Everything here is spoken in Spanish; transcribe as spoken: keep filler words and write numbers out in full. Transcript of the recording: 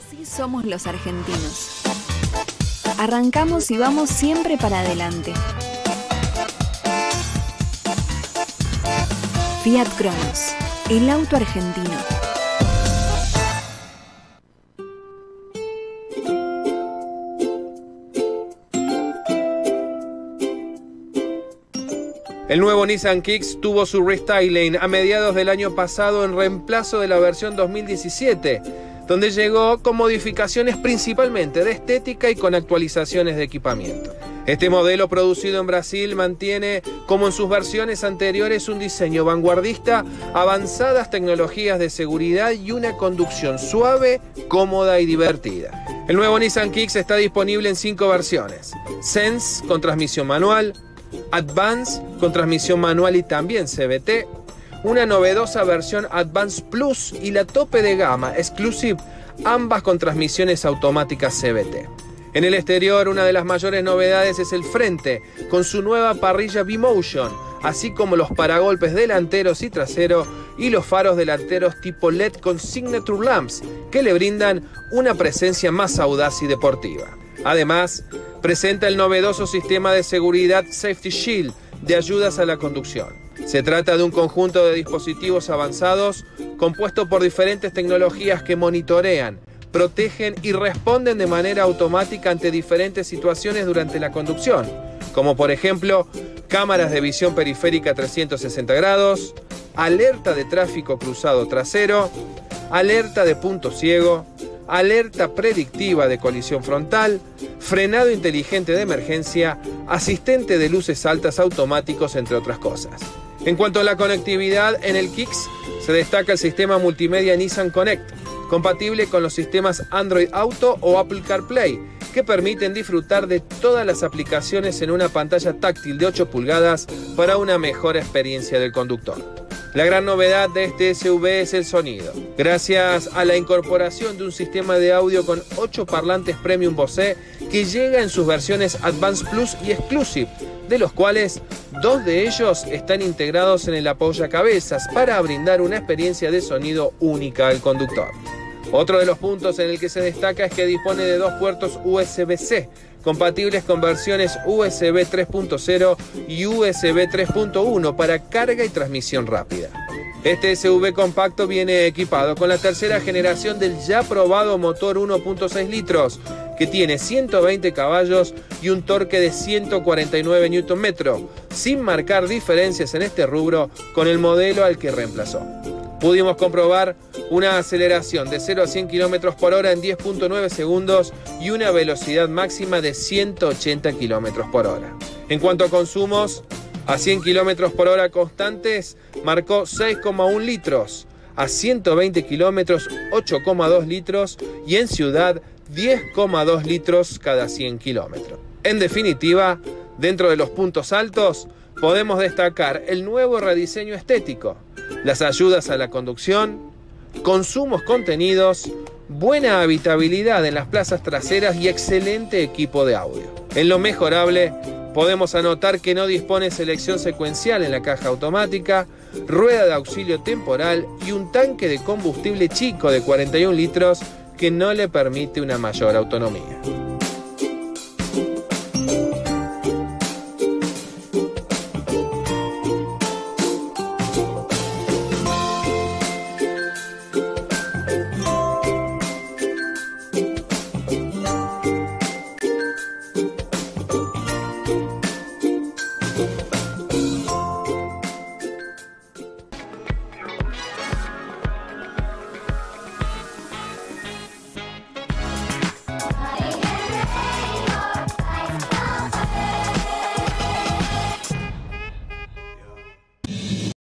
Así somos los argentinos. Arrancamos y vamos siempre para adelante. Fiat Cronos, el auto argentino. El nuevo Nissan Kicks tuvo su restyling a mediados del año pasado en reemplazo de la versión dos mil diecisiete, donde llegó con modificaciones principalmente de estética y con actualizaciones de equipamiento. Este modelo producido en Brasil mantiene, como en sus versiones anteriores, un diseño vanguardista, avanzadas tecnologías de seguridad y una conducción suave, cómoda y divertida. El nuevo Nissan Kicks está disponible en cinco versiones: Sense con transmisión manual, Advance con transmisión manual y también C V T, una novedosa versión Advance Plus y la tope de gama Exclusive, ambas con transmisiones automáticas C V T. En el exterior, una de las mayores novedades es el frente, con su nueva parrilla B-Motion, así como los paragolpes delanteros y trasero y los faros delanteros tipo L E D con Signature Lamps, que le brindan una presencia más audaz y deportiva. Además, presenta el novedoso sistema de seguridad Safety Shield de ayudas a la conducción. Se trata de un conjunto de dispositivos avanzados compuesto por diferentes tecnologías que monitorean, protegen y responden de manera automática ante diferentes situaciones durante la conducción, como por ejemplo cámaras de visión periférica trescientos sesenta grados, alerta de tráfico cruzado trasero, alerta de punto ciego, alerta predictiva de colisión frontal, frenado inteligente de emergencia, asistente de luces altas automáticos, entre otras cosas. En cuanto a la conectividad, en el Kicks se destaca el sistema multimedia Nissan Connect, compatible con los sistemas Android Auto o Apple CarPlay, que permiten disfrutar de todas las aplicaciones en una pantalla táctil de ocho pulgadas para una mejor experiencia del conductor. La gran novedad de este S U V es el sonido. Gracias a la incorporación de un sistema de audio con ocho parlantes Premium Bose que llega en sus versiones Advance Plus y Exclusive, de los cuales dos de ellos están integrados en el apoyacabezas para brindar una experiencia de sonido única al conductor. Otro de los puntos en el que se destaca es que dispone de dos puertos U S B C, compatibles con versiones U S B tres punto cero y U S B tres punto uno para carga y transmisión rápida. Este S U V compacto viene equipado con la tercera generación del ya probado motor uno punto seis litros, que tiene ciento veinte caballos y un torque de ciento cuarenta y nueve newton metros, sin marcar diferencias en este rubro con el modelo al que reemplazó. Pudimos comprobar una aceleración de cero a cien kilómetros por hora en diez punto nueve segundos y una velocidad máxima de ciento ochenta kilómetros por hora. En cuanto a consumos, a cien kilómetros por hora constantes marcó seis coma uno litros, a ciento veinte kilómetros ocho coma dos litros y en ciudad diez coma dos litros cada cien kilómetros. En definitiva, dentro de los puntos altos, podemos destacar el nuevo rediseño estético, las ayudas a la conducción, consumos contenidos, buena habitabilidad en las plazas traseras y excelente equipo de audio. En lo mejorable, podemos anotar que no dispone selección secuencial en la caja automática, rueda de auxilio temporal y un tanque de combustible chico de cuarenta y un litros que no le permite una mayor autonomía.